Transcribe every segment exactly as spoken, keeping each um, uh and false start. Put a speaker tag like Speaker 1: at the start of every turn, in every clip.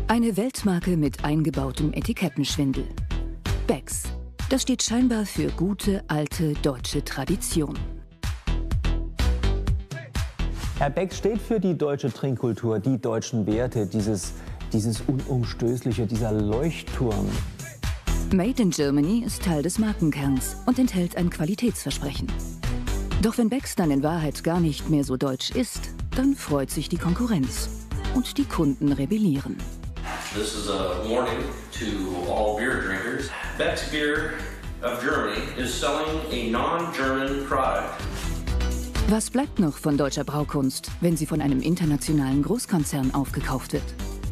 Speaker 1: Eine Weltmarke mit eingebautem Etikettenschwindel. Becks. Das steht scheinbar für gute, alte deutsche Tradition.
Speaker 2: Herr Becks steht für die deutsche Trinkkultur, die deutschen Werte, dieses, dieses Unumstößliche, dieser Leuchtturm.
Speaker 1: Made in Germany ist Teil des Markenkerns und enthält ein Qualitätsversprechen. Doch wenn Becks dann in Wahrheit gar nicht mehr so deutsch ist, dann freut sich die Konkurrenz und die Kunden rebellieren.
Speaker 3: This is a warning to all beer drinkers. Becks Beer of Germany is selling a non-German product.
Speaker 1: Was bleibt noch von deutscher Braukunst, wenn sie von einem internationalen Großkonzern aufgekauft wird?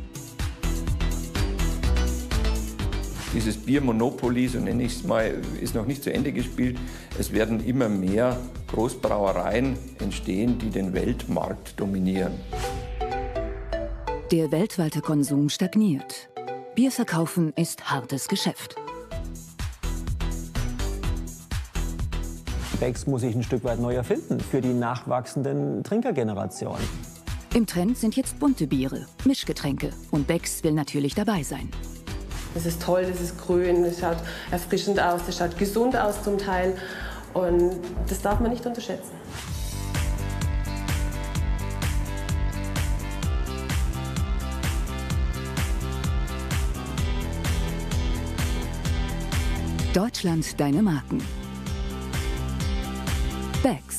Speaker 4: Dieses Biermonopoly, so nenne ich es mal, ist noch nicht zu Ende gespielt. Es werden immer mehr Großbrauereien entstehen, die den Weltmarkt dominieren.
Speaker 1: Der weltweite Konsum stagniert. Bier verkaufen ist hartes Geschäft.
Speaker 2: Becks muss sich ein Stück weit neu erfinden für die nachwachsenden Trinkergenerationen.
Speaker 1: Im Trend sind jetzt bunte Biere, Mischgetränke und Becks will natürlich dabei sein.
Speaker 5: Das ist toll, das ist grün, das schaut erfrischend aus, das schaut gesund aus zum Teil und das darf man nicht unterschätzen.
Speaker 1: Deutschland, deine Marken. Becks.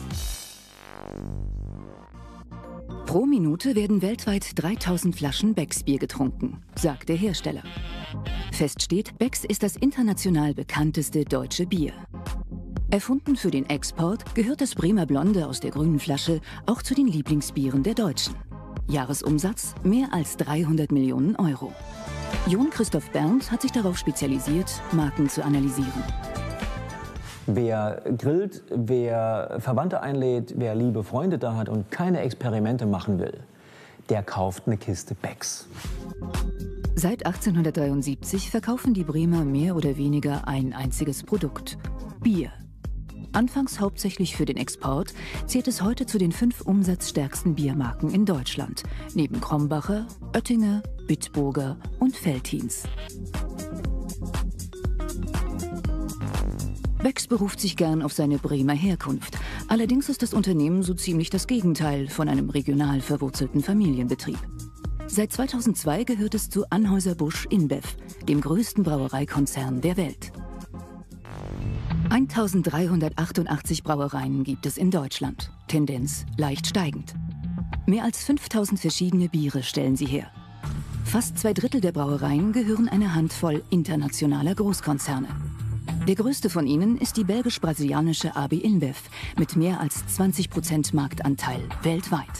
Speaker 1: Pro Minute werden weltweit dreitausend Flaschen Becks Bier getrunken, sagt der Hersteller. Fest steht, Becks ist das international bekannteste deutsche Bier. Erfunden für den Export, gehört das Bremer Blonde aus der grünen Flasche auch zu den Lieblingsbieren der Deutschen. Jahresumsatz mehr als dreihundert Millionen Euro. Jon Christoph Berndt hat sich darauf spezialisiert, Marken zu analysieren.
Speaker 2: Wer grillt, wer Verwandte einlädt, wer liebe Freunde da hat und keine Experimente machen will, der kauft eine Kiste Becks.
Speaker 1: Seit achtzehnhundertdreiundsiebzig verkaufen die Bremer mehr oder weniger ein einziges Produkt: Bier. Anfangs hauptsächlich für den Export, zählt es heute zu den fünf umsatzstärksten Biermarken in Deutschland, neben Krombacher, Oettinger, Bitburger und Veltins. Becks beruft sich gern auf seine Bremer Herkunft. Allerdings ist das Unternehmen so ziemlich das Gegenteil von einem regional verwurzelten Familienbetrieb. Seit zweitausendzwei gehört es zu Anheuser-Busch InBev, dem größten Brauereikonzern der Welt. eintausenddreihundertachtundachtzig Brauereien gibt es in Deutschland, Tendenz leicht steigend. Mehr als fünftausend verschiedene Biere stellen sie her. Fast zwei Drittel der Brauereien gehören einer Handvoll internationaler Großkonzerne. Der größte von ihnen ist die belgisch-brasilianische A B InBev mit mehr als zwanzig Prozent Marktanteil weltweit.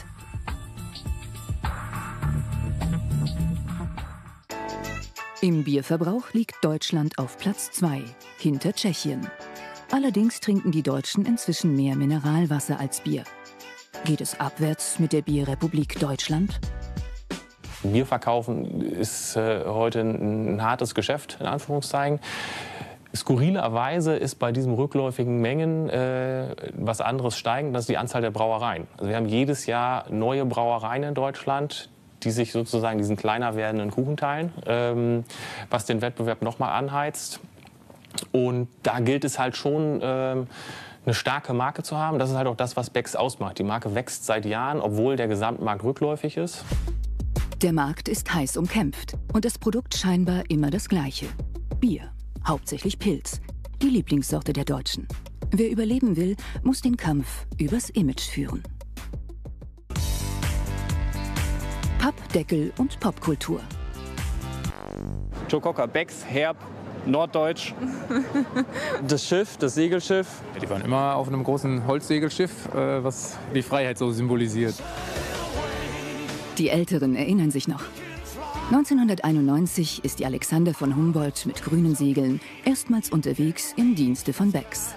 Speaker 1: Im Bierverbrauch liegt Deutschland auf Platz zwei, hinter Tschechien. Allerdings trinken die Deutschen inzwischen mehr Mineralwasser als Bier. Geht es abwärts mit der Bierrepublik Deutschland?
Speaker 6: Bier verkaufen ist äh, heute ein, ein hartes Geschäft, in Anführungszeichen. Skurrilerweise ist bei diesen rückläufigen Mengen äh, was anderes steigend, das ist die Anzahl der Brauereien. Also wir haben jedes Jahr neue Brauereien in Deutschland, die sich sozusagen diesen kleiner werdenden Kuchen teilen, ähm, was den Wettbewerb nochmal anheizt. Und da gilt es halt schon, ähm, eine starke Marke zu haben. Das ist halt auch das, was Becks ausmacht. Die Marke wächst seit Jahren, obwohl der Gesamtmarkt rückläufig ist.
Speaker 1: Der Markt ist heiß umkämpft und das Produkt scheinbar immer das gleiche: Bier. Hauptsächlich Pils, die Lieblingssorte der Deutschen. Wer überleben will, muss den Kampf übers Image führen. Pappdeckel und Popkultur.
Speaker 7: Joe Cocker, Becks, herb, norddeutsch. Das Schiff, das Segelschiff.
Speaker 8: Ja, die waren immer auf einem großen Holzsegelschiff, äh, was die Freiheit so symbolisiert.
Speaker 1: Die Älteren erinnern sich noch. neunzehnhunderteinundneunzig ist die Alexander von Humboldt mit grünen Segeln erstmals unterwegs im Dienste von Becks.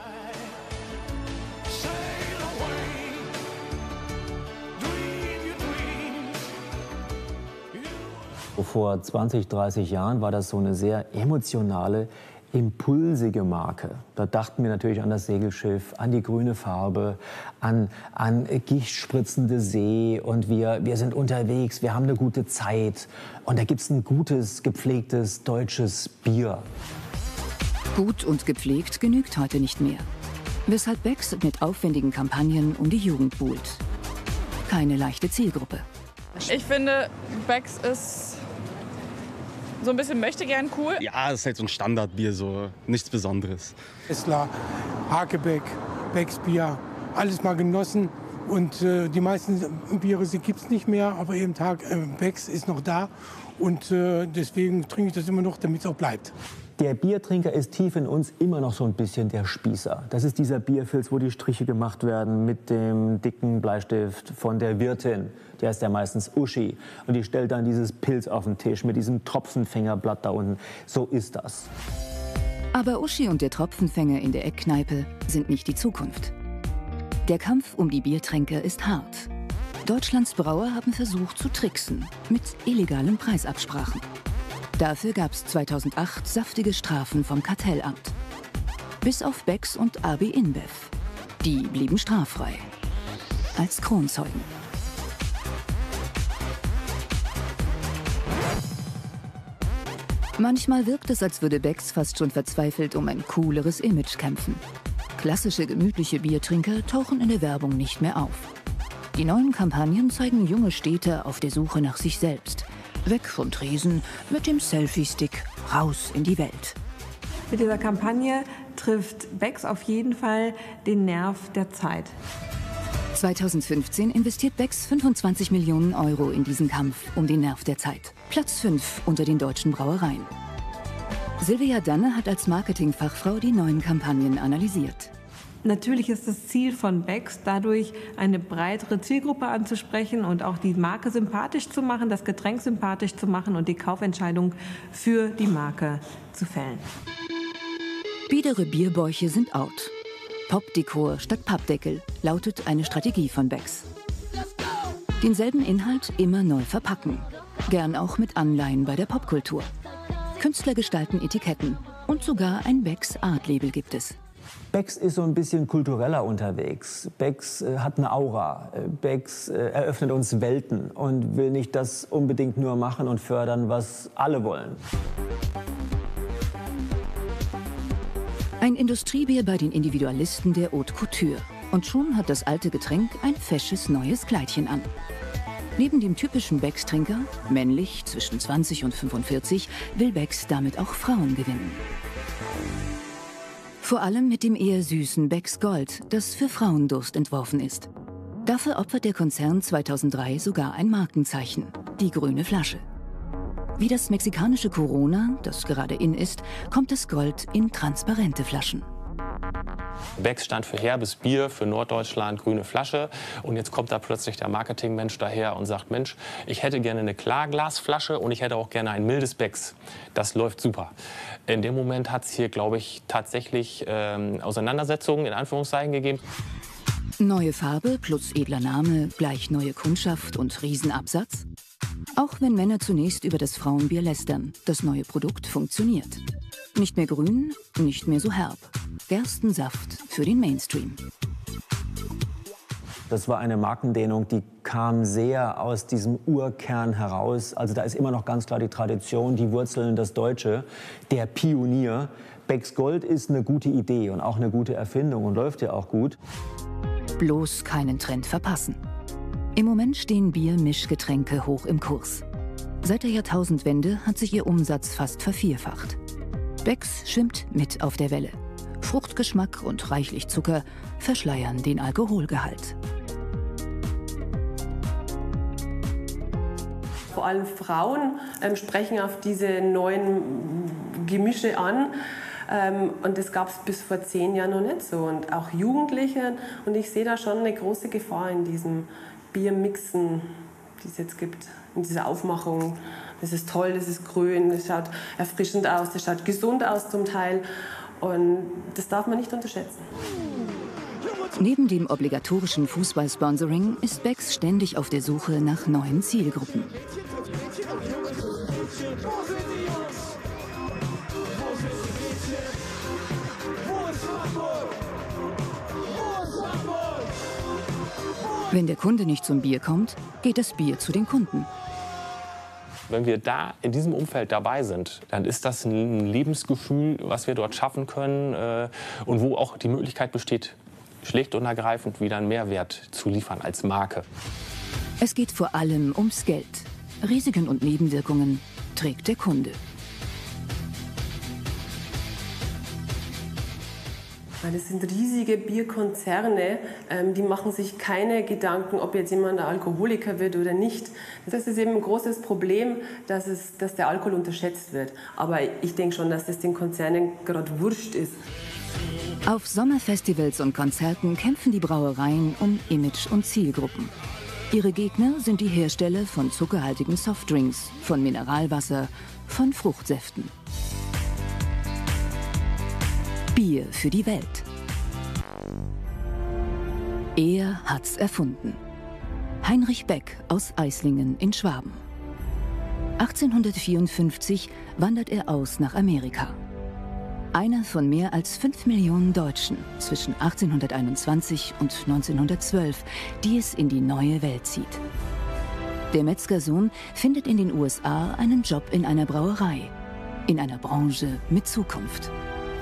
Speaker 2: Vor zwanzig, dreißig Jahren war das so eine sehr emotionale, impulsige Marke. Da dachten wir natürlich an das Segelschiff, an die grüne Farbe, an, an gichtspritzende See und wir, wir sind unterwegs, wir haben eine gute Zeit und da gibt es ein gutes, gepflegtes deutsches Bier.
Speaker 1: Gut und gepflegt genügt heute nicht mehr. Weshalb Becks mit aufwendigen Kampagnen um die Jugend buhlt. Keine leichte Zielgruppe.
Speaker 9: Ich finde, Becks ist so ein bisschen möchte gern cool.
Speaker 10: Ja, das ist halt so ein Standardbier, so nichts Besonderes.
Speaker 11: Essler, Hakebeck, Becks Bier, alles mal genossen. Und äh, die meisten Biere gibt es nicht mehr, aber eben Tag äh, Becks ist noch da. Und äh, deswegen trinke ich das immer noch, damit es auch bleibt.
Speaker 2: Der Biertrinker ist tief in uns immer noch so ein bisschen der Spießer. Das ist dieser Bierfilz, wo die Striche gemacht werden mit dem dicken Bleistift von der Wirtin. Die heißt ja meistens Uschi. Und die stellt dann dieses Pilz auf den Tisch mit diesem Tropfenfängerblatt da unten. So ist das.
Speaker 1: Aber Uschi und der Tropfenfänger in der Eckkneipe sind nicht die Zukunft. Der Kampf um die Biertränker ist hart. Deutschlands Brauer haben versucht zu tricksen mit illegalen Preisabsprachen. Dafür gab es zweitausendacht saftige Strafen vom Kartellamt. Bis auf Becks und A B InBev. Die blieben straffrei. Als Kronzeugen. Manchmal wirkt es, als würde Becks fast schon verzweifelt um ein cooleres Image kämpfen. Klassische gemütliche Biertrinker tauchen in der Werbung nicht mehr auf. Die neuen Kampagnen zeigen junge Städter auf der Suche nach sich selbst. Weg vom Tresen, mit dem Selfie-Stick, raus in die Welt.
Speaker 12: Mit dieser Kampagne trifft Becks auf jeden Fall den Nerv der Zeit.
Speaker 1: zweitausendfünfzehn investiert Becks fünfundzwanzig Millionen Euro in diesen Kampf um den Nerv der Zeit. Platz fünf unter den deutschen Brauereien. Silvia Danne hat als Marketingfachfrau die neuen Kampagnen analysiert.
Speaker 12: Natürlich ist das Ziel von Becks, dadurch eine breitere Zielgruppe anzusprechen und auch die Marke sympathisch zu machen, das Getränk sympathisch zu machen und die Kaufentscheidung für die Marke zu fällen.
Speaker 1: Biedere Bierbäuche sind out. Popdekor statt Pappdeckel lautet eine Strategie von Becks. Denselben Inhalt immer neu verpacken. Gern auch mit Anleihen bei der Popkultur. Künstler gestalten Etiketten und sogar ein Becks Art-Label gibt es.
Speaker 2: Becks ist so ein bisschen kultureller unterwegs. Becks äh, hat eine Aura. Becks äh, eröffnet uns Welten und will nicht das unbedingt nur machen und fördern, was alle wollen.
Speaker 1: Ein Industriebier bei den Individualisten der Haute Couture. Und schon hat das alte Getränk ein fesches neues Kleidchen an. Neben dem typischen Becks-Trinker, männlich zwischen zwanzig und fünfundvierzig, will Becks damit auch Frauen gewinnen. Vor allem mit dem eher süßen Becks Gold, das für Frauendurst entworfen ist. Dafür opfert der Konzern zweitausenddrei sogar ein Markenzeichen, die grüne Flasche. Wie das mexikanische Corona, das gerade in ist, kommt das Gold in transparente Flaschen.
Speaker 6: Becks stand für herbes Bier, für Norddeutschland, grüne Flasche. Und jetzt kommt da plötzlich der Marketingmensch daher und sagt, Mensch, ich hätte gerne eine Klarglasflasche und ich hätte auch gerne ein mildes Becks. Das läuft super. In dem Moment hat es hier, glaube ich, tatsächlich ähm, Auseinandersetzungen in Anführungszeichen gegeben.
Speaker 1: Neue Farbe plus edler Name, gleich neue Kundschaft und Riesenabsatz? Auch wenn Männer zunächst über das Frauenbier lästern, das neue Produkt funktioniert. Nicht mehr grün, nicht mehr so herb. Gerstensaft für den Mainstream.
Speaker 2: Das war eine Markendehnung, die kam sehr aus diesem Urkern heraus. Also da ist immer noch ganz klar die Tradition, die Wurzeln, das Deutsche, der Pionier. Becks Gold ist eine gute Idee und auch eine gute Erfindung und läuft ja auch gut.
Speaker 1: Bloß keinen Trend verpassen. Im Moment stehen Bier-Mischgetränke hoch im Kurs. Seit der Jahrtausendwende hat sich ihr Umsatz fast vervierfacht. Becks schwimmt mit auf der Welle. Fruchtgeschmack und reichlich Zucker verschleiern den Alkoholgehalt.
Speaker 5: Vor allem Frauen ähm, sprechen auf diese neuen Gemische an. Ähm, und das gab es bis vor zehn Jahren noch nicht so. Und auch Jugendliche. Und ich sehe da schon eine große Gefahr in diesem Biermixen, die es jetzt gibt, in dieser Aufmachung. Das ist toll, das ist grün, das schaut erfrischend aus, das schaut gesund aus zum Teil. Und das darf man nicht unterschätzen.
Speaker 1: Neben dem obligatorischen Fußballsponsoring ist Becks ständig auf der Suche nach neuen Zielgruppen. Wenn der Kunde nicht zum Bier kommt, geht das Bier zu den Kunden.
Speaker 6: Wenn wir da in diesem Umfeld dabei sind, dann ist das ein Lebensgefühl, was wir dort schaffen können äh, und wo auch die Möglichkeit besteht, schlicht und ergreifend wieder einen Mehrwert zu liefern als Marke.
Speaker 1: Es geht vor allem ums Geld. Risiken und Nebenwirkungen trägt der Kunde.
Speaker 5: Das sind riesige Bierkonzerne, die machen sich keine Gedanken, ob jetzt jemand ein Alkoholiker wird oder nicht. Das ist eben ein großes Problem, dass, es, dass der Alkohol unterschätzt wird. Aber ich denke schon, dass das den Konzernen gerade wurscht ist.
Speaker 1: Auf Sommerfestivals und Konzerten kämpfen die Brauereien um Image und Zielgruppen. Ihre Gegner sind die Hersteller von zuckerhaltigen Softdrinks, von Mineralwasser, von Fruchtsäften. Bier für die Welt. Er hat's erfunden. Heinrich Beck aus Eislingen in Schwaben. achtzehnhundertvierundfünfzig wandert er aus nach Amerika. Einer von mehr als fünf Millionen Deutschen zwischen achtzehnhunderteinundzwanzig und neunzehnhundertzwölf, die es in die neue Welt zieht. Der Metzgersohn findet in den U S A einen Job in einer Brauerei, in einer Branche mit Zukunft.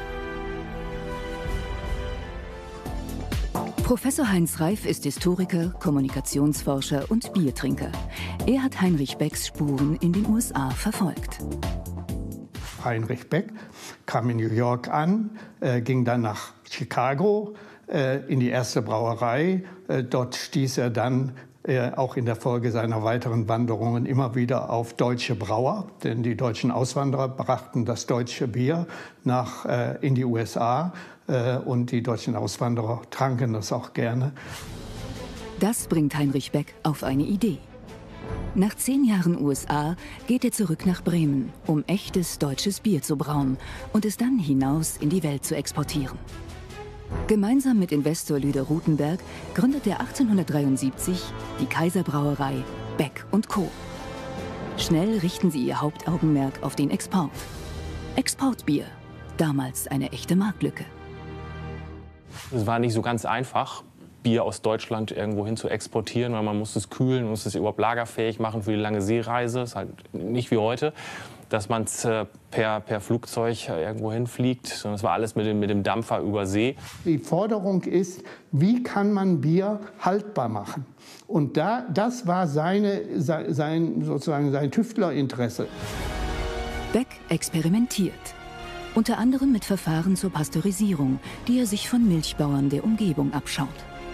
Speaker 1: Professor Heinz Reif ist Historiker, Kommunikationsforscher und Biertrinker. Er hat Heinrich Becks Spuren in den U S A verfolgt.
Speaker 13: Heinrich Beck kam in New York an, äh, ging dann nach Chicago äh, in die erste Brauerei. Äh, dort stieß er dann äh, auch in der Folge seiner weiteren Wanderungen immer wieder auf deutsche Brauer. Denn die deutschen Auswanderer brachten das deutsche Bier nach, äh, in die U S A. Und die deutschen Auswanderer tranken das auch gerne.
Speaker 1: Das bringt Heinrich Beck auf eine Idee. Nach zehn Jahren U S A geht er zurück nach Bremen, um echtes deutsches Bier zu brauen und es dann hinaus in die Welt zu exportieren. Gemeinsam mit Investor Lüder Rutenberg gründet er achtzehnhundertdreiundsiebzig die Kaiserbrauerei Beck und Co. Schnell richten sie ihr Hauptaugenmerk auf den Export. Exportbier, damals eine echte Marktlücke.
Speaker 6: Es war nicht so ganz einfach, Bier aus Deutschland irgendwo hin zu exportieren, weil man muss es kühlen, man muss es überhaupt lagerfähig machen für die lange Seereise. Das ist halt nicht wie heute, dass man es per, per Flugzeug irgendwo hinfliegt, sondern es war alles mit dem, mit dem Dampfer über See.
Speaker 13: Die Forderung ist, wie kann man Bier haltbar machen? Und da, das war seine, sein, sozusagen sein Tüftlerinteresse.
Speaker 1: Beck experimentiert. Unter anderem mit Verfahren zur Pasteurisierung, die er sich von Milchbauern der Umgebung abschaut.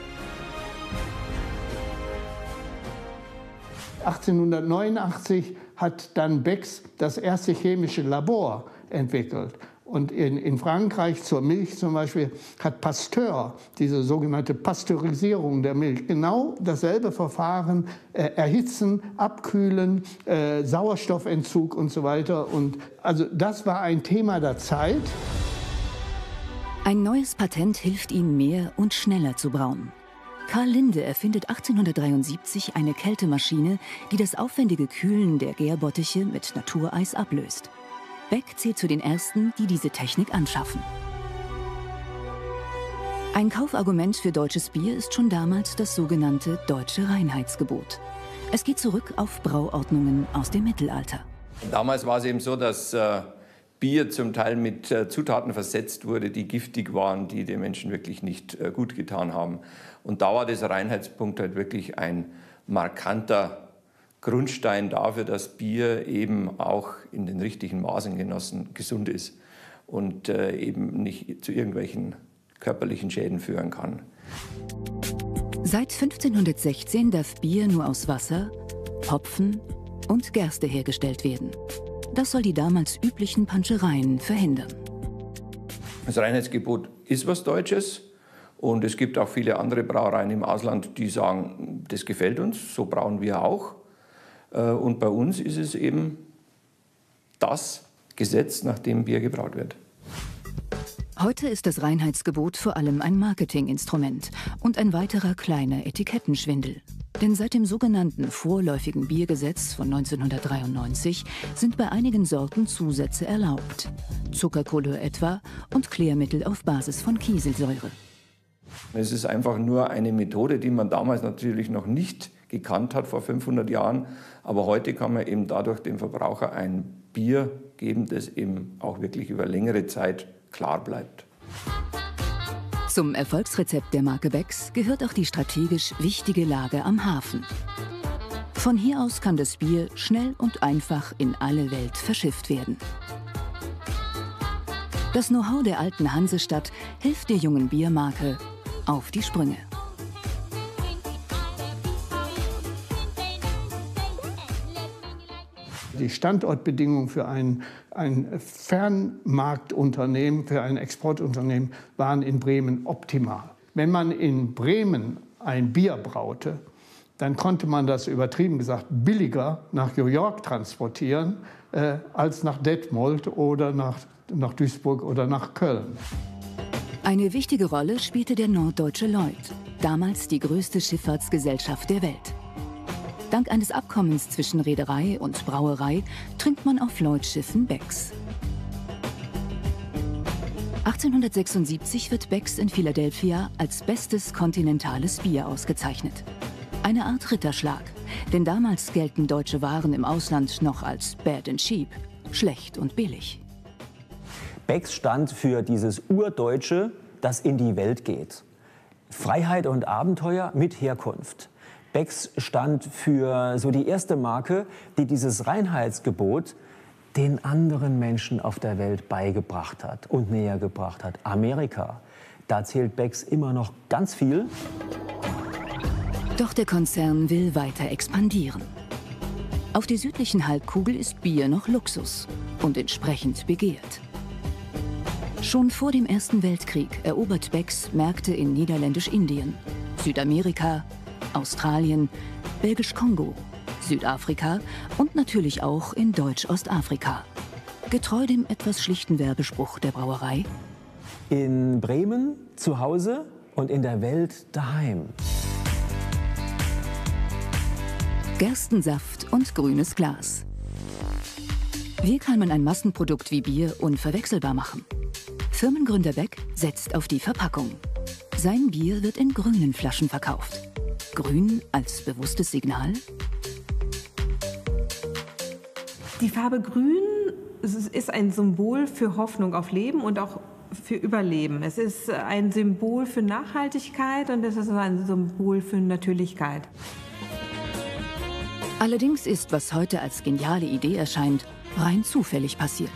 Speaker 13: achtzehnhundertneunundachtzig hat dann Becks das erste chemische Labor entwickelt. Und in, in Frankreich zur Milch zum Beispiel hat Pasteur, diese sogenannte Pasteurisierung der Milch, genau dasselbe Verfahren, äh, erhitzen, abkühlen, äh, Sauerstoffentzug und so weiter. Und also das war ein Thema der Zeit.
Speaker 1: Ein neues Patent hilft ihm, mehr und schneller zu brauen. Karl Linde erfindet achtzehnhundertdreiundsiebzig eine Kältemaschine, die das aufwendige Kühlen der Gärbottiche mit Natureis ablöst. Beck zählt zu den ersten, die diese Technik anschaffen. Ein Kaufargument für deutsches Bier ist schon damals das sogenannte Deutsche Reinheitsgebot. Es geht zurück auf Brauordnungen aus dem Mittelalter.
Speaker 4: Damals war es eben so, dass äh, Bier zum Teil mit äh, Zutaten versetzt wurde, die giftig waren, die den Menschen wirklich nicht äh, gut getan haben. Und da war dieser Reinheitspunkt halt wirklich ein markanter Grundstein dafür, dass Bier eben auch in den richtigen Maßen genossen gesund ist und äh, eben nicht zu irgendwelchen körperlichen Schäden führen kann.
Speaker 1: Seit fünfzehnhundertsechzehn darf Bier nur aus Wasser, Hopfen und Gerste hergestellt werden. Das soll die damals üblichen Panschereien verhindern.
Speaker 4: Das Reinheitsgebot ist was Deutsches. Und es gibt auch viele andere Brauereien im Ausland, die sagen, das gefällt uns, so brauen wir auch. Und bei uns ist es eben das Gesetz, nach dem Bier gebraut wird.
Speaker 1: Heute ist das Reinheitsgebot vor allem ein Marketinginstrument und ein weiterer kleiner Etikettenschwindel. Denn seit dem sogenannten vorläufigen Biergesetz von neunzehnhundertdreiundneunzig sind bei einigen Sorten Zusätze erlaubt. Zuckercouleur etwa und Klärmittel auf Basis von Kieselsäure.
Speaker 4: Es ist einfach nur eine Methode, die man damals natürlich noch nicht gekannt hat, vor fünfhundert Jahren. Aber heute kann man eben dadurch dem Verbraucher ein Bier geben, das eben auch wirklich über längere Zeit klar bleibt.
Speaker 1: Zum Erfolgsrezept der Marke Becks gehört auch die strategisch wichtige Lage am Hafen. Von hier aus kann das Bier schnell und einfach in alle Welt verschifft werden. Das Know-how der alten Hansestadt hilft der jungen Biermarke auf die Sprünge.
Speaker 13: Die Standortbedingungen für ein, ein Fernmarktunternehmen, für ein Exportunternehmen waren in Bremen optimal. Wenn man in Bremen ein Bier braute, dann konnte man das übertrieben gesagt billiger nach New York transportieren äh, als nach Detmold oder nach, nach Duisburg oder nach Köln.
Speaker 1: Eine wichtige Rolle spielte der Norddeutsche Lloyd, damals die größte Schifffahrtsgesellschaft der Welt. Dank eines Abkommens zwischen Reederei und Brauerei trinkt man auf Lloyd-Schiffen Becks. achtzehnhundertsechsundsiebzig wird Becks in Philadelphia als bestes kontinentales Bier ausgezeichnet. Eine Art Ritterschlag, denn damals gelten deutsche Waren im Ausland noch als bad and cheap, schlecht und billig.
Speaker 2: Becks stand für dieses Urdeutsche, das in die Welt geht. Freiheit und Abenteuer mit Herkunft. Becks stand für so die erste Marke, die dieses Reinheitsgebot den anderen Menschen auf der Welt beigebracht hat und näher gebracht hat. Amerika, da zählt Becks immer noch ganz viel.
Speaker 1: Doch der Konzern will weiter expandieren. Auf der südlichen Halbkugel ist Bier noch Luxus und entsprechend begehrt. Schon vor dem Ersten Weltkrieg erobert Becks Märkte in Niederländisch-Indien, Südamerika, Australien, Belgisch-Kongo, Südafrika und natürlich auch in Deutsch-Ostafrika. Getreu dem etwas schlichten Werbespruch der Brauerei:
Speaker 2: In Bremen zu Hause und in der Welt daheim.
Speaker 1: Gerstensaft und grünes Glas. Wie kann man ein Massenprodukt wie Bier unverwechselbar machen? Firmengründer Beck setzt auf die Verpackung. Sein Bier wird in grünen Flaschen verkauft. Grün als bewusstes Signal?
Speaker 12: Die Farbe Grün ist ein Symbol für Hoffnung auf Leben und auch für Überleben. Es ist ein Symbol für Nachhaltigkeit und es ist ein Symbol für Natürlichkeit.
Speaker 1: Allerdings ist, was heute als geniale Idee erscheint, rein zufällig passiert.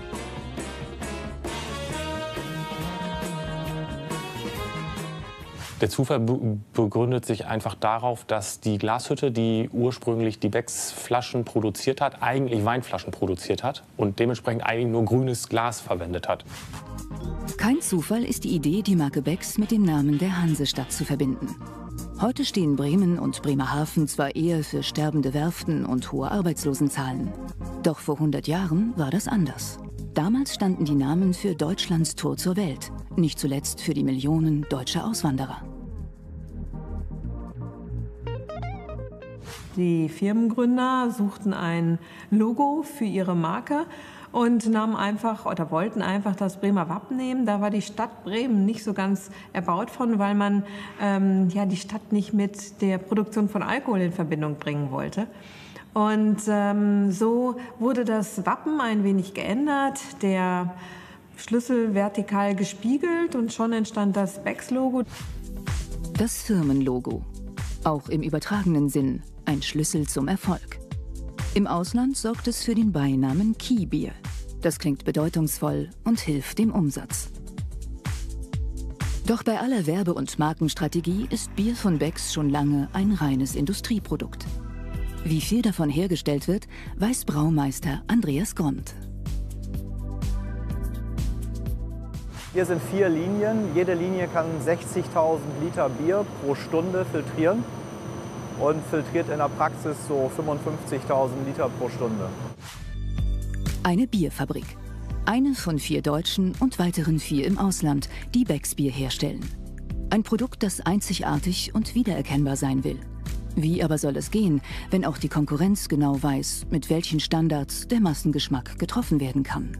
Speaker 6: Der Zufall begründet sich einfach darauf, dass die Glashütte, die ursprünglich die Becks-Flaschen produziert hat, eigentlich Weinflaschen produziert hat und dementsprechend eigentlich nur grünes Glas verwendet hat.
Speaker 1: Kein Zufall ist die Idee, die Marke Becks mit dem Namen der Hansestadt zu verbinden. Heute stehen Bremen und Bremerhaven zwar eher für sterbende Werften und hohe Arbeitslosenzahlen. Doch vor hundert Jahren war das anders. Damals standen die Namen für Deutschlands Tor zur Welt, nicht zuletzt für die Millionen deutscher Auswanderer.
Speaker 12: Die Firmengründer suchten ein Logo für ihre Marke und nahmen einfach oder wollten einfach das Bremer Wappen nehmen. Da war die Stadt Bremen nicht so ganz erbaut von, weil man ähm, ja, die Stadt nicht mit der Produktion von Alkohol in Verbindung bringen wollte. Und ähm, so wurde das Wappen ein wenig geändert, der Schlüssel vertikal gespiegelt und schon entstand das Becks-Logo.
Speaker 1: Das Firmenlogo. Auch im übertragenen Sinn ein Schlüssel zum Erfolg. Im Ausland sorgt es für den Beinamen Key-Bier. Das klingt bedeutungsvoll und hilft dem Umsatz. Doch bei aller Werbe- und Markenstrategie ist Bier von Becks schon lange ein reines Industrieprodukt. Wie viel davon hergestellt wird, weiß Braumeister Andreas Grond.
Speaker 14: Hier sind vier Linien. Jede Linie kann sechzigtausend Liter Bier pro Stunde filtrieren und filtriert in der Praxis so fünfundfünfzigtausend Liter pro Stunde.
Speaker 1: Eine Bierfabrik. Eine von vier Deutschen und weiteren vier im Ausland, die Becks Bier herstellen. Ein Produkt, das einzigartig und wiedererkennbar sein will. Wie aber soll es gehen, wenn auch die Konkurrenz genau weiß, mit welchen Standards der Massengeschmack getroffen werden kann?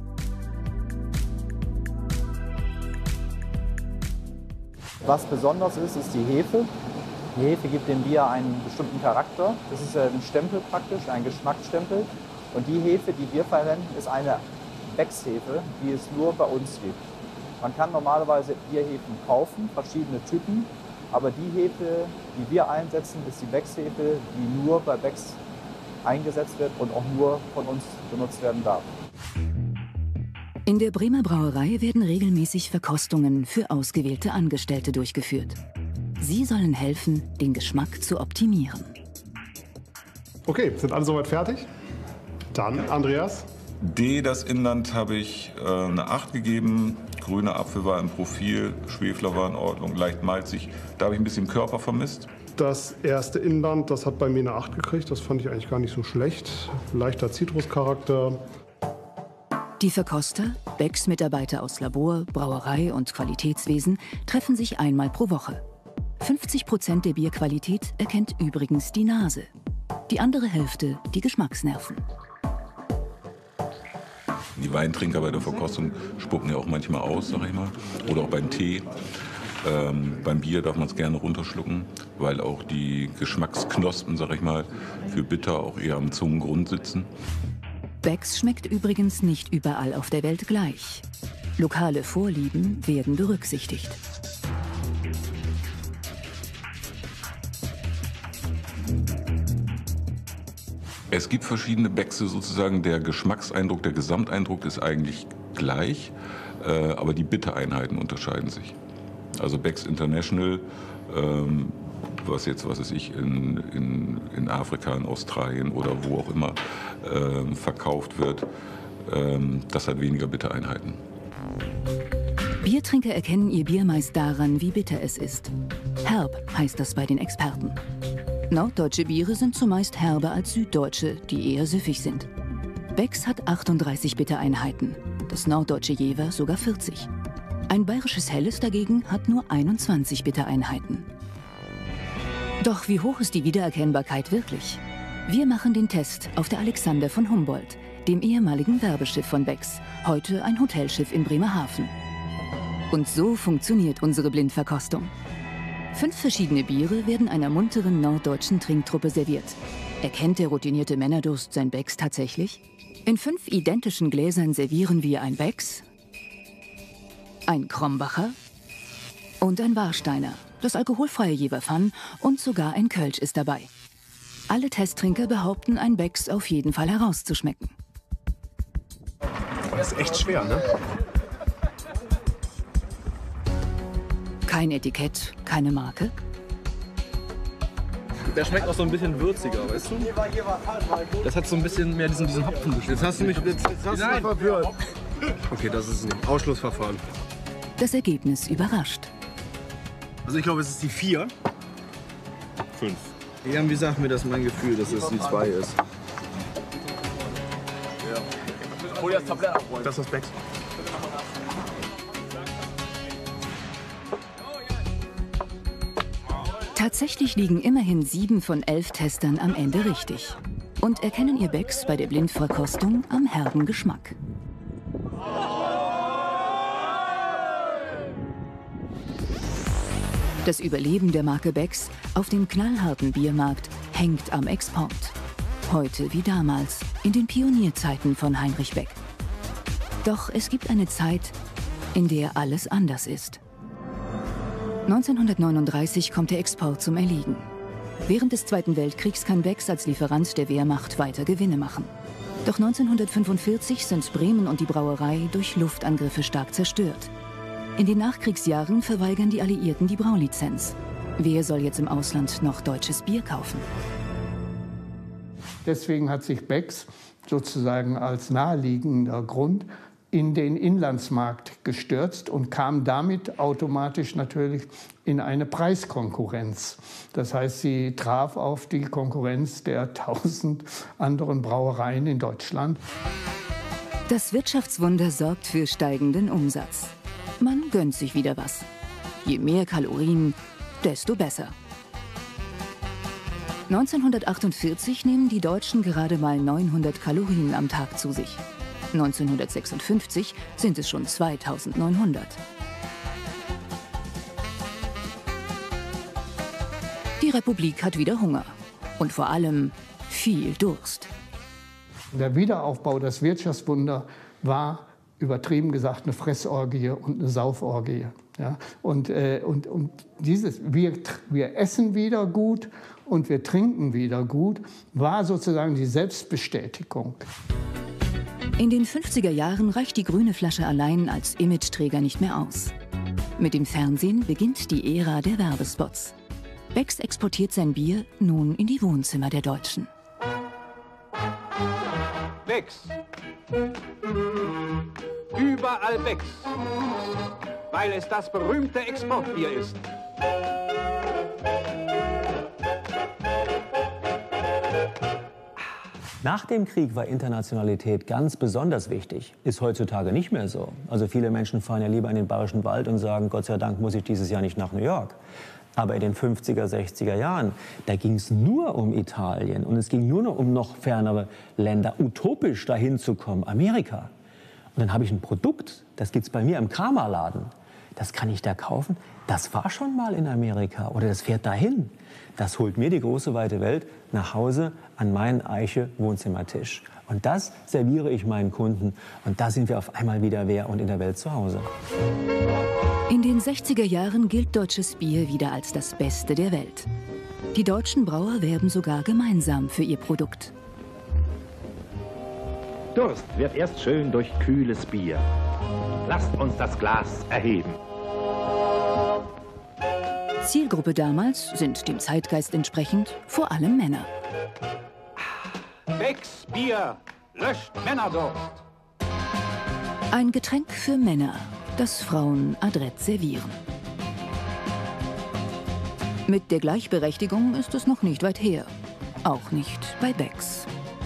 Speaker 14: Was besonders ist, ist die Hefe. Die Hefe gibt dem Bier einen bestimmten Charakter. Das ist ein Stempel praktisch, ein Geschmacksstempel. Und die Hefe, die wir verwenden, ist eine Becks-Hefe, die es nur bei uns gibt. Man kann normalerweise Bierhefen kaufen, verschiedene Typen. Aber die Hefe, die wir einsetzen, ist die Becks-Hefe, die nur bei Becks eingesetzt wird und auch nur von uns benutzt werden darf.
Speaker 1: In der Bremer Brauerei werden regelmäßig Verkostungen für ausgewählte Angestellte durchgeführt. Sie sollen helfen, den Geschmack zu optimieren.
Speaker 15: Okay, sind alle soweit fertig? Dann, Andreas.
Speaker 16: D, das Inland, habe ich äh, eine acht gegeben. Grüner Apfel war im Profil, Schwefler war in Ordnung, leicht malzig. Da habe ich ein bisschen Körper vermisst.
Speaker 15: Das erste Inland, das hat bei mir eine acht gekriegt. Das fand ich eigentlich gar nicht so schlecht. Leichter Zitruscharakter.
Speaker 1: Die Verkoster, Becks Mitarbeiter aus Labor, Brauerei und Qualitätswesen, treffen sich einmal pro Woche. fünfzig Prozent der Bierqualität erkennt übrigens die Nase. Die andere Hälfte die Geschmacksnerven.
Speaker 16: Die Weintrinker bei der Verkostung spucken ja auch manchmal aus, sag ich mal. Oder auch beim Tee. Ähm, beim Bier darf man es gerne runterschlucken, weil auch die Geschmacksknospen, sag ich mal, für bitter auch eher am Zungengrund sitzen.
Speaker 1: Becks schmeckt übrigens nicht überall auf der Welt gleich. Lokale Vorlieben werden berücksichtigt.
Speaker 16: Es gibt verschiedene Beckse sozusagen. Der Geschmackseindruck, der Gesamteindruck ist eigentlich gleich, äh, aber die Bittereinheiten unterscheiden sich. Also Becks International, ähm, was jetzt, was weiß ich, in, in, in Afrika, in Australien oder wo auch immer äh, verkauft wird, äh, das hat weniger Bittereinheiten.
Speaker 1: Biertrinker erkennen ihr Bier meist daran, wie bitter es ist. Herb heißt das bei den Experten. Norddeutsche Biere sind zumeist herber als süddeutsche, die eher süffig sind. Becks hat achtunddreißig Bittereinheiten, das norddeutsche Jever sogar vierzig. Ein bayerisches Helles dagegen hat nur einundzwanzig Bittereinheiten. Doch wie hoch ist die Wiedererkennbarkeit wirklich? Wir machen den Test auf der Alexander von Humboldt, dem ehemaligen Werbeschiff von Becks, heute ein Hotelschiff in Bremerhaven. Und so funktioniert unsere Blindverkostung. Fünf verschiedene Biere werden einer munteren norddeutschen Trinktruppe serviert. Erkennt der routinierte Männerdurst sein Becks tatsächlich? In fünf identischen Gläsern servieren wir ein Becks, ein Krombacher und ein Warsteiner. Das alkoholfreie Jever Fun und sogar ein Kölsch ist dabei. Alle Testtrinker behaupten, ein Becks auf jeden Fall herauszuschmecken.
Speaker 15: Das ist echt schwer, ne?
Speaker 1: Kein Etikett, keine Marke.
Speaker 17: Der schmeckt auch so ein bisschen würziger, weißt du? Das hat so ein bisschen mehr diesen, diesen Hopfengeschmack. Jetzt hast du mich, jetzt, jetzt hast du mich verwirrt. Okay, das ist ein Ausschlussverfahren.
Speaker 1: Das Ergebnis überrascht.
Speaker 17: Also ich glaube, es ist die vier. Fünf. Irgendwie sagt mir das mein Gefühl, dass es die zwei ist.
Speaker 15: Hol das Tablett ab. Das ist das Becks.
Speaker 1: Tatsächlich liegen immerhin sieben von elf Testern am Ende richtig und erkennen ihr Becks bei der Blindverkostung am herben Geschmack. Das Überleben der Marke Becks auf dem knallharten Biermarkt hängt am Export. Heute wie damals, in den Pionierzeiten von Heinrich Beck. Doch es gibt eine Zeit, in der alles anders ist. neunzehnhundertneununddreißig kommt der Export zum Erliegen. Während des Zweiten Weltkriegs kann Becks als Lieferant der Wehrmacht weiter Gewinne machen. Doch neunzehnhundertfünfundvierzig sind Bremen und die Brauerei durch Luftangriffe stark zerstört. In den Nachkriegsjahren verweigern die Alliierten die Braulizenz. Wer soll jetzt im Ausland noch deutsches Bier kaufen?
Speaker 13: Deswegen hat sich Becks sozusagen als naheliegender Grund in den Inlandsmarkt gestürzt und kam damit automatisch natürlich in eine Preiskonkurrenz. Das heißt, sie traf auf die Konkurrenz der tausend anderen Brauereien in Deutschland.
Speaker 1: Das Wirtschaftswunder sorgt für steigenden Umsatz. Man gönnt sich wieder was. Je mehr Kalorien, desto besser. neunzehnhundertachtundvierzig nehmen die Deutschen gerade mal neunhundert Kalorien am Tag zu sich. neunzehnhundertsechsundfünfzig sind es schon zweitausendneunhundert. Die Republik hat wieder Hunger und vor allem viel Durst.
Speaker 13: Der Wiederaufbau, das Wirtschaftswunder, war übertrieben gesagt eine Fressorgie und eine Sauforgie. Ja? Und, äh, und, und dieses, wir, wir essen wieder gut und wir trinken wieder gut, war sozusagen die Selbstbestätigung.
Speaker 1: In den fünfziger Jahren reicht die grüne Flasche allein als Imageträger nicht mehr aus. Mit dem Fernsehen beginnt die Ära der Werbespots. Becks exportiert sein Bier nun in die Wohnzimmer der Deutschen.
Speaker 18: Becks. Überall Becks. Weil es das berühmte Exportbier ist.
Speaker 2: Nach dem Krieg war Internationalität ganz besonders wichtig. Ist heutzutage nicht mehr so. Also viele Menschen fahren ja lieber in den Bayerischen Wald und sagen, Gott sei Dank muss ich dieses Jahr nicht nach New York. Aber in den fünfziger, sechziger Jahren, da ging es nur um Italien und es ging nur noch um noch fernere Länder, utopisch dahin zu kommen, Amerika. Und dann habe ich ein Produkt, das gibt es bei mir im Kramerladen. Das kann ich da kaufen. Das war schon mal in Amerika oder das fährt dahin. Das holt mir die große weite Welt nach Hause an meinen Eiche-Wohnzimmertisch. Und das serviere ich meinen Kunden. Und da sind wir auf einmal wieder wer und in der Welt zu Hause.
Speaker 1: In den sechziger Jahren gilt deutsches Bier wieder als das Beste der Welt. Die deutschen Brauer werben sogar gemeinsam für ihr Produkt.
Speaker 19: Durst wird erst schön durch kühles Bier. Lasst uns das Glas erheben.
Speaker 1: Zielgruppe damals sind dem Zeitgeist entsprechend vor allem Männer.
Speaker 18: Becks Bier löscht Männerdurst.
Speaker 1: Ein Getränk für Männer, das Frauen adrett servieren. Mit der Gleichberechtigung ist es noch nicht weit her. Auch nicht bei Becks.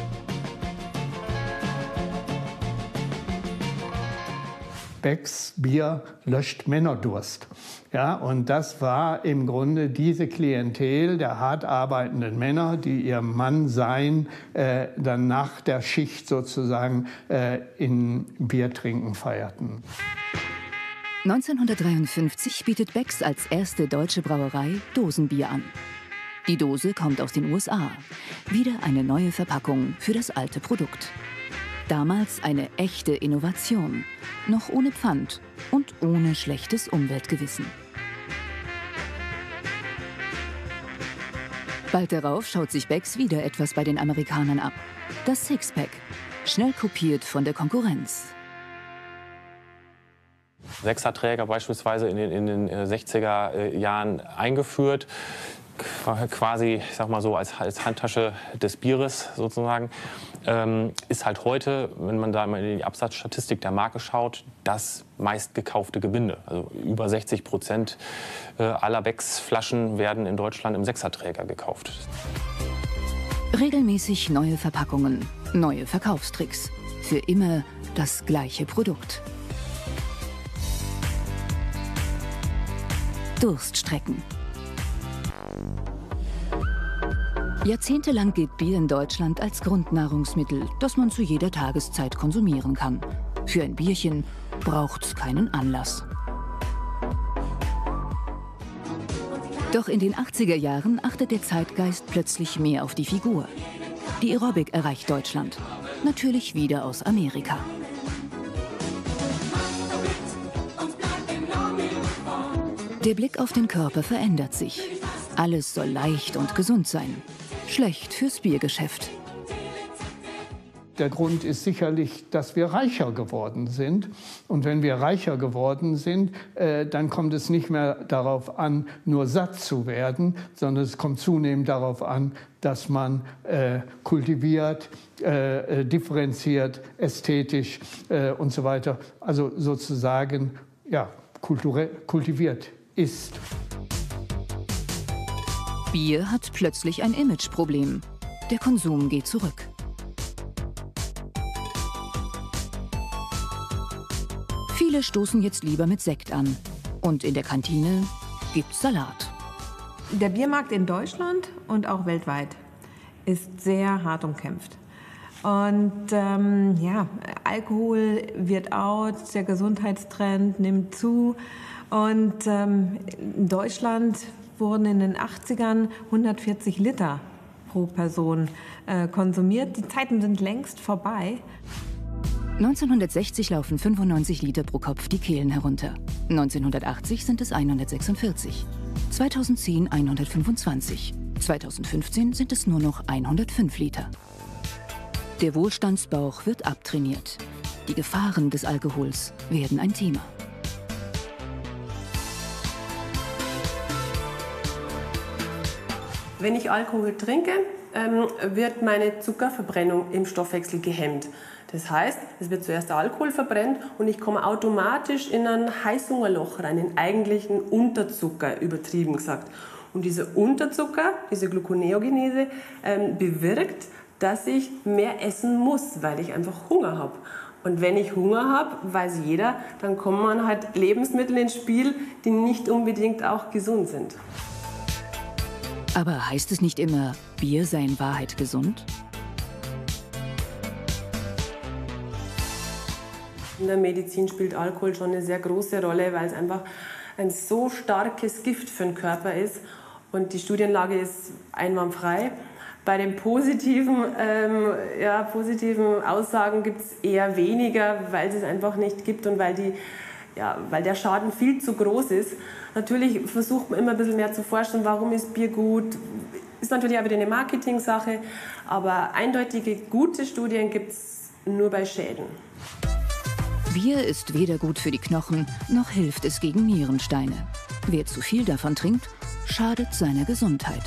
Speaker 13: Becks Bier löscht Männerdurst. Ja, und das war im Grunde diese Klientel der hart arbeitenden Männer, die ihr Mannsein äh, dann nach der Schicht sozusagen äh, in Biertrinken feierten.
Speaker 1: neunzehnhundertdreiundfünfzig bietet Becks als erste deutsche Brauerei Dosenbier an. Die Dose kommt aus den U S A. Wieder eine neue Verpackung für das alte Produkt. Damals eine echte Innovation, noch ohne Pfand und ohne schlechtes Umweltgewissen. Bald darauf schaut sich Becks wieder etwas bei den Amerikanern ab. Das Sixpack, schnell kopiert von der Konkurrenz.
Speaker 6: Sechserträger beispielsweise in den, in den sechziger Jahren eingeführt. Quasi, ich sag mal so, als, als Handtasche des Bieres sozusagen, ähm, ist halt heute, wenn man da mal in die Absatzstatistik der Marke schaut, das meistgekaufte Gebinde. Also über sechzig Prozent aller Becks-Flaschen werden in Deutschland im Sechserträger gekauft.
Speaker 1: Regelmäßig neue Verpackungen, neue Verkaufstricks. Für immer das gleiche Produkt. Durststrecken. Jahrzehntelang gilt Bier in Deutschland als Grundnahrungsmittel, das man zu jeder Tageszeit konsumieren kann. Für ein Bierchen braucht's keinen Anlass. Doch in den achtziger Jahren achtet der Zeitgeist plötzlich mehr auf die Figur. Die Aerobic erreicht Deutschland. Natürlich wieder aus Amerika. Der Blick auf den Körper verändert sich. Alles soll leicht und gesund sein. Schlecht fürs Biergeschäft.
Speaker 13: Der Grund ist sicherlich, dass wir reicher geworden sind. Und wenn wir reicher geworden sind, äh, dann kommt es nicht mehr darauf an, nur satt zu werden, sondern es kommt zunehmend darauf an, dass man äh, kultiviert, äh, differenziert, ästhetisch äh, und so weiter, also sozusagen ja, kultiviert ist.
Speaker 1: Bier hat plötzlich ein Imageproblem. Der Konsum geht zurück. Viele stoßen jetzt lieber mit Sekt an. Und in der Kantine gibt's Salat.
Speaker 12: Der Biermarkt in Deutschland und auch weltweit ist sehr hart umkämpft. Und ähm, ja, Alkohol wird out, der Gesundheitstrend nimmt zu. Und ähm, in Deutschland wurden in den achtzigern hundertvierzig Liter pro Person äh, konsumiert. Die Zeiten sind längst vorbei.
Speaker 1: neunzehnhundertsechzig laufen fünfundneunzig Liter pro Kopf die Kehlen herunter. neunzehnhundertachtzig sind es hundertsechsundvierzig. zweitausendzehn hundertfünfundzwanzig. zweitausendfünfzehn sind es nur noch hundertfünf Liter. Der Wohlstandsbauch wird abtrainiert. Die Gefahren des Alkohols werden ein Thema.
Speaker 5: Wenn ich Alkohol trinke, ähm, wird meine Zuckerverbrennung im Stoffwechsel gehemmt. Das heißt, es wird zuerst der Alkohol verbrennt und ich komme automatisch in ein Heißhungerloch rein, in eigentlichen Unterzucker, übertrieben gesagt. Und dieser Unterzucker, diese Gluconeogenese, ähm, bewirkt, dass ich mehr essen muss, weil ich einfach Hunger habe. Und wenn ich Hunger habe, weiß jeder, dann kommen halt Lebensmittel ins Spiel, die nicht unbedingt auch gesund sind.
Speaker 1: Aber heißt es nicht immer, Bier sei in Wahrheit gesund?
Speaker 5: In der Medizin spielt Alkohol schon eine sehr große Rolle, weil es einfach ein so starkes Gift für den Körper ist. Und die Studienlage ist einwandfrei. Bei den positiven, ähm, ja, positiven Aussagen gibt es eher weniger, weil es es einfach nicht gibt und weil, die, ja, weil der Schaden viel zu groß ist. Natürlich versucht man immer ein bisschen mehr zu forschen, warum ist Bier gut. Ist natürlich auch wieder eine Marketing-Sache, aber eindeutige gute Studien gibt es nur bei Schäden.
Speaker 1: Bier ist weder gut für die Knochen, noch hilft es gegen Nierensteine. Wer zu viel davon trinkt, schadet seiner Gesundheit.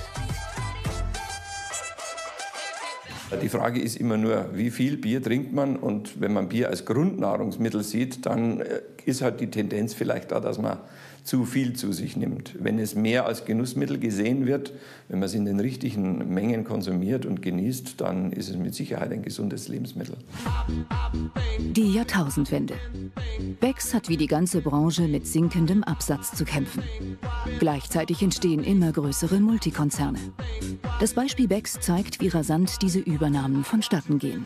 Speaker 4: Die Frage ist immer nur, wie viel Bier trinkt man? Und wenn man Bier als Grundnahrungsmittel sieht, dann ist halt die Tendenz vielleicht da, dass man zu viel zu sich nimmt. Wenn es mehr als Genussmittel gesehen wird, wenn man es in den richtigen Mengen konsumiert und genießt, dann ist es mit Sicherheit ein gesundes Lebensmittel.
Speaker 1: Die Jahrtausendwende. Becks hat wie die ganze Branche mit sinkendem Absatz zu kämpfen. Gleichzeitig entstehen immer größere Multikonzerne. Das Beispiel Becks zeigt, wie rasant diese Übernahmen vonstatten gehen.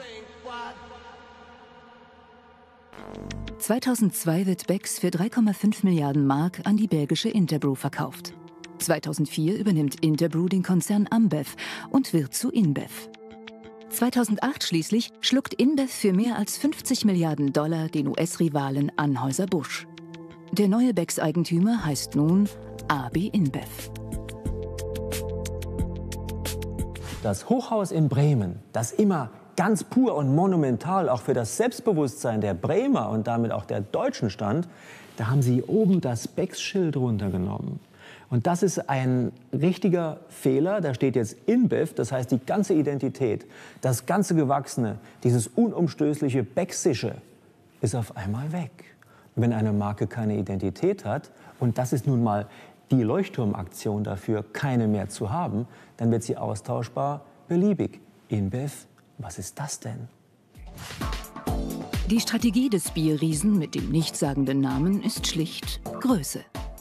Speaker 1: zweitausendzwei wird Becks für drei Komma fünf Milliarden Mark an die belgische Interbrew verkauft. zweitausendvier übernimmt Interbrew den Konzern Ambev und wird zu InBev. zweitausendacht schließlich schluckt InBev für mehr als fünfzig Milliarden Dollar den U S-Rivalen Anheuser-Busch. Der neue Becks-Eigentümer heißt nun A B InBev.
Speaker 2: Das Hochhaus in Bremen, das immer ganz pur und monumental auch für das Selbstbewusstsein der Bremer und damit auch der Deutschen stand, da haben sie oben das Becks-Schild runtergenommen. Und das ist ein richtiger Fehler. Da steht jetzt InBev, das heißt die ganze Identität, das ganze Gewachsene, dieses unumstößliche Becksische ist auf einmal weg. Und wenn eine Marke keine Identität hat, und das ist nun mal die Leuchtturmaktion dafür, keine mehr zu haben, dann wird sie austauschbar beliebig. InBev, was ist das denn?
Speaker 1: Die Strategie des Bierriesen mit dem nichtssagenden Namen ist schlicht Größe.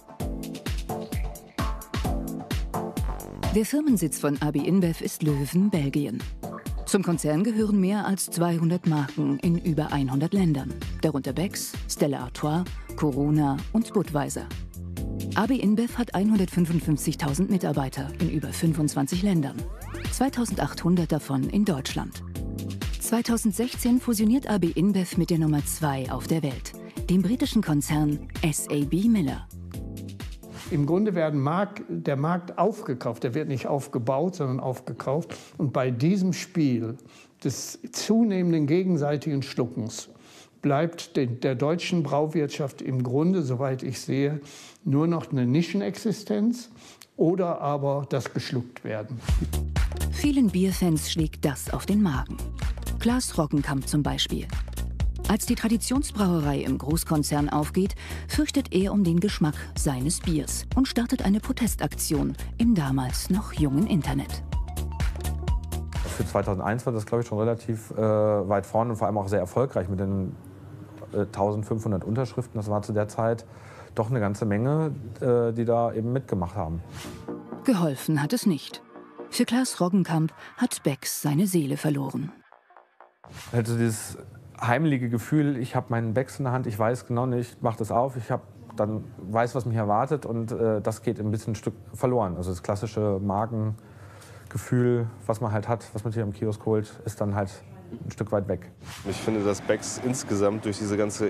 Speaker 1: Der Firmensitz von A B InBev ist Löwen, Belgien. Zum Konzern gehören mehr als zweihundert Marken in über hundert Ländern, darunter Becks, Stella Artois, Corona und Budweiser. A B InBev hat hundertfünfundfünfzigtausend Mitarbeiter in über fünfundzwanzig Ländern, zweitausendachthundert davon in Deutschland. zweitausendsechzehn fusioniert A B InBev mit der Nummer zwei auf der Welt, dem britischen Konzern S A B Miller.
Speaker 13: Im Grunde wird der Markt aufgekauft, der wird nicht aufgebaut, sondern aufgekauft. Und bei diesem Spiel des zunehmenden gegenseitigen Schluckens bleibt der deutschen Brauwirtschaft im Grunde, soweit ich sehe, nur noch eine Nischenexistenz oder aber das geschluckt werden.
Speaker 1: Vielen Bierfans schlägt das auf den Magen. Klaas Roggenkamp zum Beispiel. Als die Traditionsbrauerei im Großkonzern aufgeht, fürchtet er um den Geschmack seines Biers und startet eine Protestaktion im damals noch jungen Internet.
Speaker 20: Für zweitausendeins war das, glaube ich, schon relativ äh, weit vorne und vor allem auch sehr erfolgreich mit den äh, eintausendfünfhundert Unterschriften. Das war zu der Zeit doch eine ganze Menge, äh, die da eben mitgemacht haben.
Speaker 1: Geholfen hat es nicht. Für Klaas Roggenkamp hat Becks seine Seele verloren.
Speaker 20: Also dieses heimliche Gefühl, ich habe meinen Becks in der Hand, ich weiß genau nicht, ich mache das auf, ich habe dann weiß, was mich erwartet, und äh, das geht ein bisschen ein Stück verloren. Also das klassische Markengefühl, was man halt hat, was man hier im Kiosk holt, ist dann halt ein Stück weit weg.
Speaker 21: Ich finde, dass Becks insgesamt durch diese ganze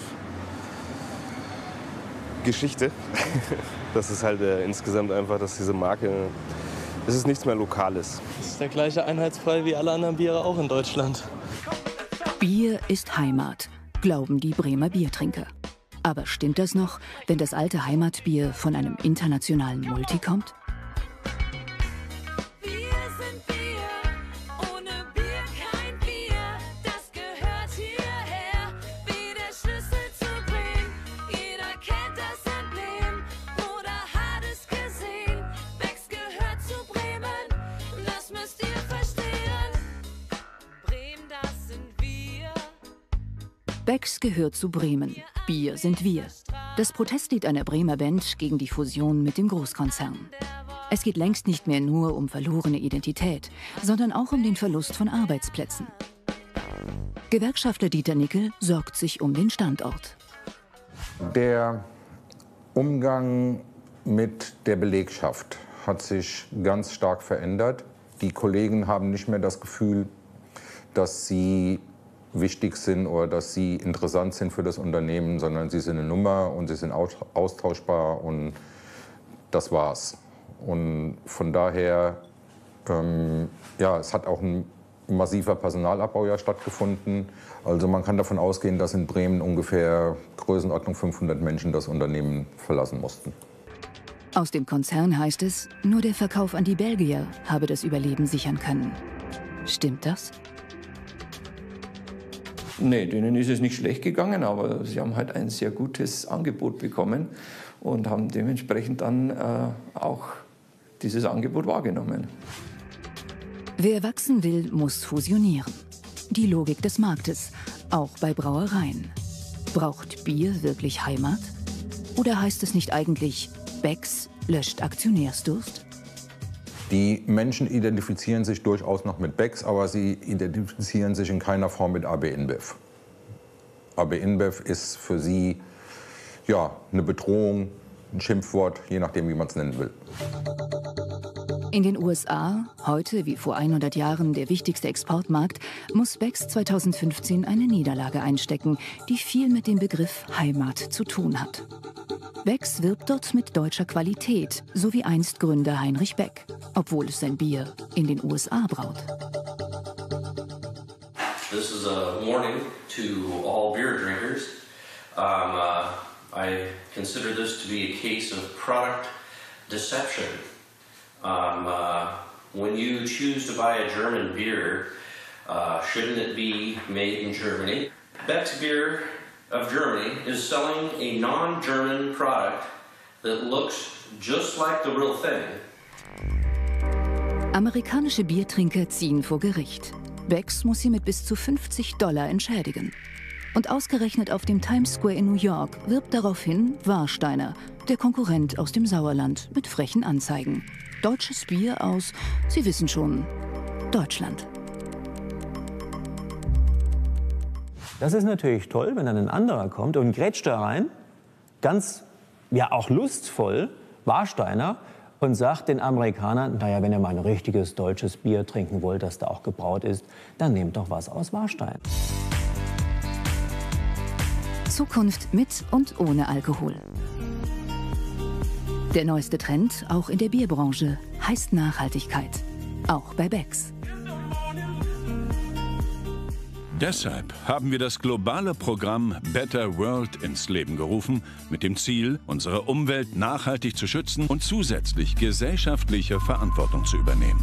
Speaker 21: InBev-Geschichte, das ist halt äh, insgesamt einfach, dass diese Marke, es ist nichts mehr Lokales.
Speaker 22: Das ist der gleiche Einheitsbrei wie alle anderen Biere auch in Deutschland.
Speaker 1: Bier ist Heimat, glauben die Bremer Biertrinker. Aber stimmt das noch, wenn das alte Heimatbier von einem internationalen Multi kommt? Becks gehört zu Bremen. Bier sind wir. Das Protestlied einer Bremer Band gegen die Fusion mit dem Großkonzern. Es geht längst nicht mehr nur um verlorene Identität, sondern auch um den Verlust von Arbeitsplätzen. Gewerkschaftler Dieter Nickel sorgt sich um den Standort.
Speaker 23: Der Umgang mit der Belegschaft hat sich ganz stark verändert. Die Kollegen haben nicht mehr das Gefühl, dass sie wichtig sind oder dass sie interessant sind für das Unternehmen, sondern sie sind eine Nummer und sie sind austauschbar, und das war's. Und von daher, ähm, ja, es hat auch ein massiver Personalabbau ja stattgefunden. Also man kann davon ausgehen, dass in Bremen ungefähr Größenordnung fünfhundert Menschen das Unternehmen verlassen mussten.
Speaker 1: Aus dem Konzern heißt es, nur der Verkauf an die Belgier habe das Überleben sichern können. Stimmt das?
Speaker 4: Nee, denen ist es nicht schlecht gegangen, aber sie haben halt ein sehr gutes Angebot bekommen und haben dementsprechend dann äh, auch dieses Angebot wahrgenommen.
Speaker 1: Wer wachsen will, muss fusionieren. Die Logik des Marktes, auch bei Brauereien. Braucht Bier wirklich Heimat? Oder heißt es nicht eigentlich, Becks löscht Aktionärsdurst?
Speaker 23: Die Menschen identifizieren sich durchaus noch mit Becks, aber sie identifizieren sich in keiner Form mit A B InBev. A B InBev ist für sie ja, eine Bedrohung, ein Schimpfwort, je nachdem, wie man es nennen will.
Speaker 1: In den U S A, heute wie vor hundert Jahren der wichtigste Exportmarkt, muss Becks zweitausendfünfzehn eine Niederlage einstecken, die viel mit dem Begriff Heimat zu tun hat. Becks wirbt dort mit deutscher Qualität, so wie einst Gründer Heinrich Beck, obwohl es sein Bier in den U S A braut.
Speaker 3: This is a warning to all beer drinkers. Um, uh, I consider this to be a case of product deception. Um, uh, when you choose to buy a German beer, uh, shouldn't it be made in Germany? Beck's Beer of Germany is selling a non-German product that looks just like the real thing.
Speaker 1: Amerikanische Biertrinker ziehen vor Gericht. Becks muss sie mit bis zu fünfzig Dollar entschädigen. Und ausgerechnet auf dem Times Square in New York wirbt daraufhin Warsteiner, der Konkurrent aus dem Sauerland, mit frechen Anzeigen. Deutsches Bier aus, Sie wissen schon, Deutschland.
Speaker 2: Das ist natürlich toll, wenn dann ein anderer kommt und grätscht da rein, ganz, ja auch lustvoll, Warsteiner, und sagt den Amerikanern, naja, wenn ihr mal ein richtiges deutsches Bier trinken wollt, das da auch gebraut ist, dann nehmt doch was aus Warstein.
Speaker 1: Zukunft mit und ohne Alkohol. Der neueste Trend, auch in der Bierbranche, heißt Nachhaltigkeit. Auch bei Becks.
Speaker 24: Deshalb haben wir das globale Programm Better World ins Leben gerufen, mit dem Ziel, unsere Umwelt nachhaltig zu schützen und zusätzlich gesellschaftliche Verantwortung zu übernehmen.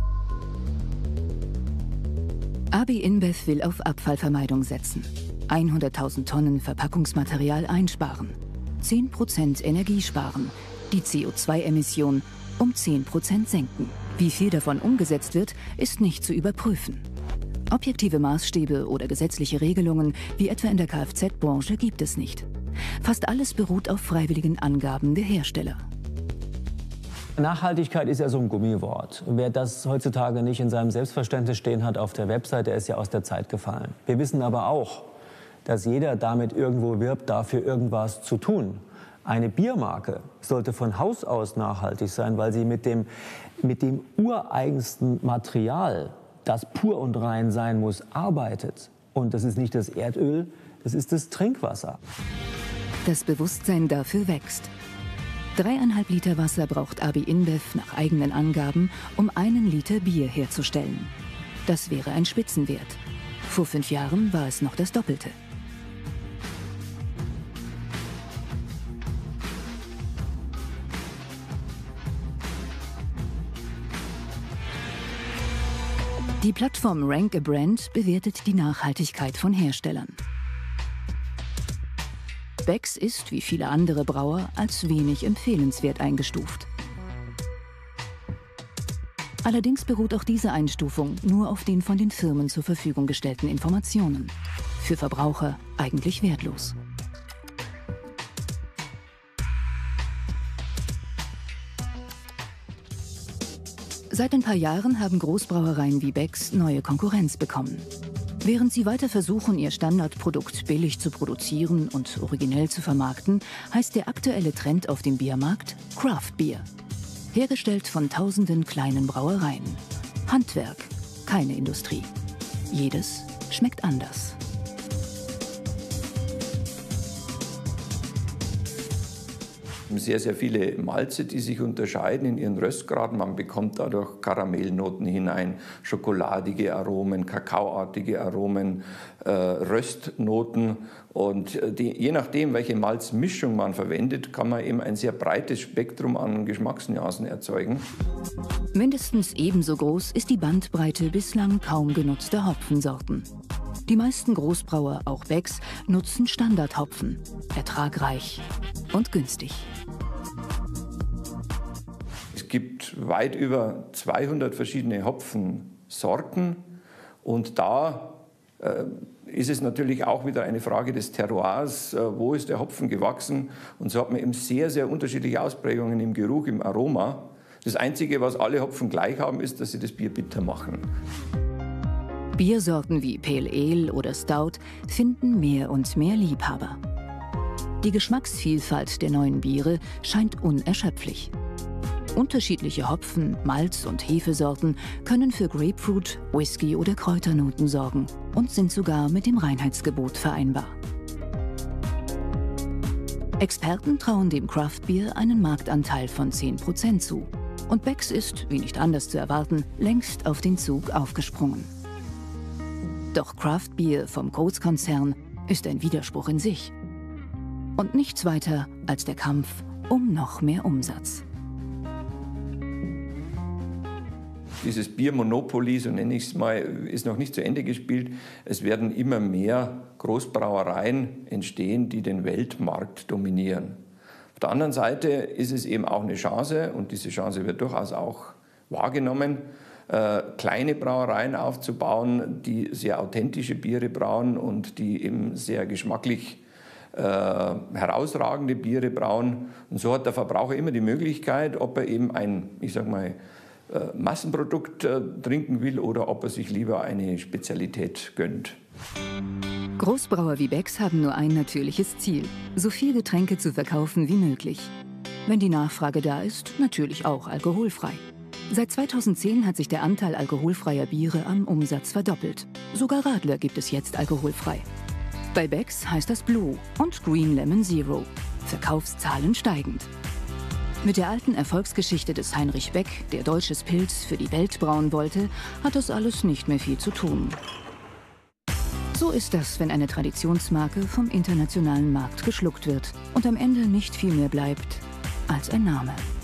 Speaker 1: A B InBev will auf Abfallvermeidung setzen. hunderttausend Tonnen Verpackungsmaterial einsparen. zehn Prozent Energie sparen. Die C O zwei Emission um zehn Prozent senken. Wie viel davon umgesetzt wird, ist nicht zu überprüfen. Objektive Maßstäbe oder gesetzliche Regelungen, wie etwa in der Kfz-Branche, gibt es nicht. Fast alles beruht auf freiwilligen Angaben der Hersteller.
Speaker 2: Nachhaltigkeit ist ja so ein Gummiwort. Wer das heutzutage nicht in seinem Selbstverständnis stehen hat auf der Website, der ist ja aus der Zeit gefallen. Wir wissen aber auch, dass jeder damit irgendwo wirbt, dafür irgendwas zu tun. Eine Biermarke sollte von Haus aus nachhaltig sein, weil sie mit dem, mit dem ureigensten Material, das pur und rein sein muss, arbeitet. Und das ist nicht das Erdöl, das ist das Trinkwasser.
Speaker 1: Das Bewusstsein dafür wächst. Dreieinhalb Liter Wasser braucht A B InBev nach eigenen Angaben, um einen Liter Bier herzustellen. Das wäre ein Spitzenwert. Vor fünf Jahren war es noch das Doppelte. Die Plattform Rank a Brand bewertet die Nachhaltigkeit von Herstellern. Becks ist, wie viele andere Brauer, als wenig empfehlenswert eingestuft. Allerdings beruht auch diese Einstufung nur auf den von den Firmen zur Verfügung gestellten Informationen. Für Verbraucher eigentlich wertlos. Seit ein paar Jahren haben Großbrauereien wie Becks neue Konkurrenz bekommen. Während sie weiter versuchen, ihr Standardprodukt billig zu produzieren und originell zu vermarkten, heißt der aktuelle Trend auf dem Biermarkt Craft Beer. Hergestellt von tausenden kleinen Brauereien. Handwerk, keine Industrie. Jedes schmeckt anders.
Speaker 4: Sehr, sehr viele Malze, die sich unterscheiden in ihren Röstgraden. Man bekommt dadurch Karamellnoten hinein, schokoladige Aromen, kakaoartige Aromen, äh, Röstnoten. Und die, je nachdem, welche Malzmischung man verwendet, kann man eben ein sehr breites Spektrum an Geschmacksnuancen erzeugen.
Speaker 1: Mindestens ebenso groß ist die Bandbreite bislang kaum genutzter Hopfensorten. Die meisten Großbrauer, auch Becks, nutzen Standardhopfen. Ertragreich und günstig.
Speaker 4: Es gibt weit über zweihundert verschiedene Hopfensorten. Und da äh, ist es natürlich auch wieder eine Frage des Terroirs. Äh, wo ist der Hopfen gewachsen? Und so hat man eben sehr, sehr unterschiedliche Ausprägungen im Geruch, im Aroma. Das Einzige, was alle Hopfen gleich haben, ist, dass sie das Bier bitter machen.
Speaker 1: Biersorten wie Pale Ale oder Stout finden mehr und mehr Liebhaber. Die Geschmacksvielfalt der neuen Biere scheint unerschöpflich. Unterschiedliche Hopfen-, Malz- und Hefesorten können für Grapefruit, Whisky oder Kräuternoten sorgen und sind sogar mit dem Reinheitsgebot vereinbar. Experten trauen dem Craft-Bier einen Marktanteil von zehn Prozent zu. Und Becks ist, wie nicht anders zu erwarten, längst auf den Zug aufgesprungen. Doch Craft Beer vom Großkonzern ist ein Widerspruch in sich. Und nichts weiter als der Kampf um noch mehr Umsatz.
Speaker 4: Dieses Biermonopoly, so nenne ich es mal, ist noch nicht zu Ende gespielt. Es werden immer mehr Großbrauereien entstehen, die den Weltmarkt dominieren. Auf der anderen Seite ist es eben auch eine Chance, und diese Chance wird durchaus auch wahrgenommen, äh, kleine Brauereien aufzubauen, die sehr authentische Biere brauen und die eben sehr geschmacklich äh, herausragende Biere brauen. Und so hat der Verbraucher immer die Möglichkeit, ob er eben ein, ich sag mal, äh, Massenprodukt äh, trinken will oder ob er sich lieber eine Spezialität gönnt.
Speaker 1: Großbrauer wie Becks haben nur ein natürliches Ziel: so viel Getränke zu verkaufen wie möglich. Wenn die Nachfrage da ist, natürlich auch alkoholfrei. Seit zweitausendzehn hat sich der Anteil alkoholfreier Biere am Umsatz verdoppelt. Sogar Radler gibt es jetzt alkoholfrei. Bei Becks heißt das Blue und Green Lemon Zero. Verkaufszahlen steigend. Mit der alten Erfolgsgeschichte des Heinrich Beck, der deutsches Pilz für die Welt brauen wollte, hat das alles nicht mehr viel zu tun. So ist das, wenn eine Traditionsmarke vom internationalen Markt geschluckt wird und am Ende nicht viel mehr bleibt als ein Name.